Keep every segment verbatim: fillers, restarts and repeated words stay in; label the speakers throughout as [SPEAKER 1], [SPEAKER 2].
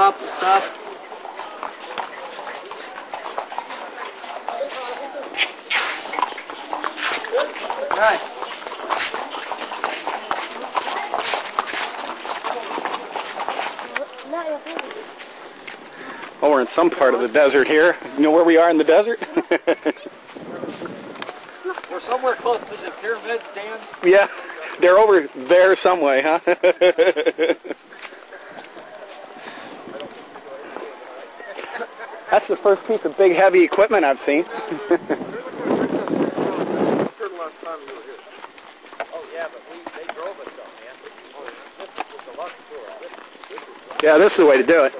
[SPEAKER 1] stop, stop. Right.
[SPEAKER 2] Oh, we're in some part of the desert here. You know where we are in the desert?
[SPEAKER 1] We're somewhere close to the pyramids, Dan.
[SPEAKER 2] Yeah, they're over there some way, huh? That's the first piece of big heavy equipment I've seen.
[SPEAKER 1] Oh yeah, but we, they drove us up, man. Oh, this was the luck tour.
[SPEAKER 2] Yeah, this is the way to do it.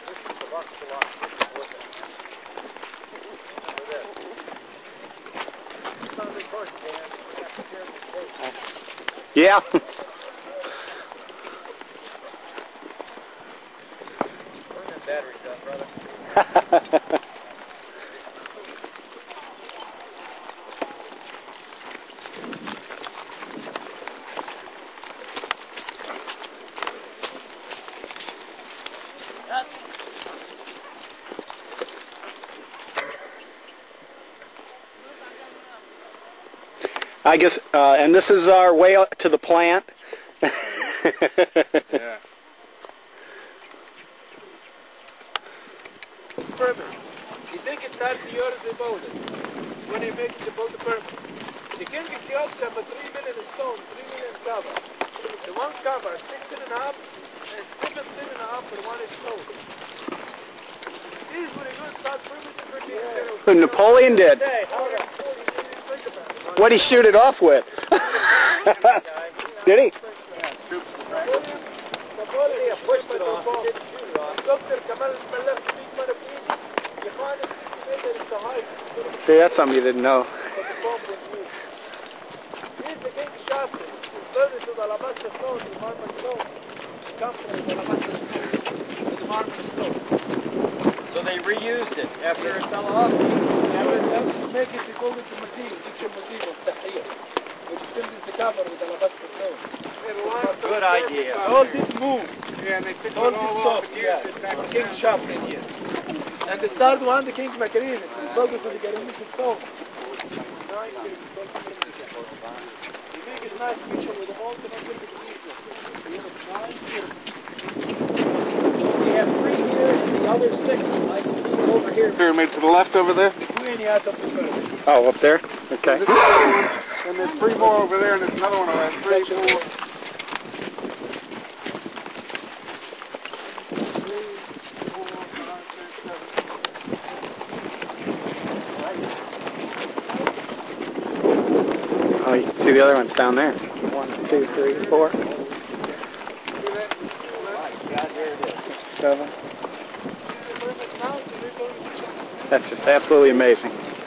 [SPEAKER 2] Yeah.
[SPEAKER 1] Turn them batteries up, brother.
[SPEAKER 2] I guess, uh, and this is our way up to the plant.
[SPEAKER 3] Yeah.
[SPEAKER 4] Permit. You think it's thirty years about it when they make it about the permit. You can get killed for three million stone, three million cover. The one cover, sixteen and a half, and seventeen and a half for one stone. This is when you go and start permitting for this.
[SPEAKER 2] Who Napoleon did. What'd he shoot it off with? Did he? See, that's something you didn't know.
[SPEAKER 1] So they reused it after it fell off.
[SPEAKER 4] Make it to go into museum, Egyptian museum of Tahrir, which symbols the cover with alabaster stone.
[SPEAKER 1] Good idea.
[SPEAKER 4] All this move,
[SPEAKER 3] Yeah, and they picked
[SPEAKER 4] all
[SPEAKER 3] it
[SPEAKER 4] this
[SPEAKER 3] all
[SPEAKER 4] soft,
[SPEAKER 3] off and
[SPEAKER 4] yeah.
[SPEAKER 3] used it.
[SPEAKER 4] King Shop in here. And the third one, the King Macrinus, is built with the Granite stone. You make a nice picture with the mountain of the We have three here and the other six, like see over here.
[SPEAKER 3] Pyramid to the left over there.
[SPEAKER 4] Between the eyes of the pyramid.
[SPEAKER 2] Oh, up there? Okay.
[SPEAKER 3] There's another one, and there's three more over there, and there's another one over there. Three, four.
[SPEAKER 2] Oh, you can see the other ones down there. One, two, three, four. Seven. That's just absolutely amazing.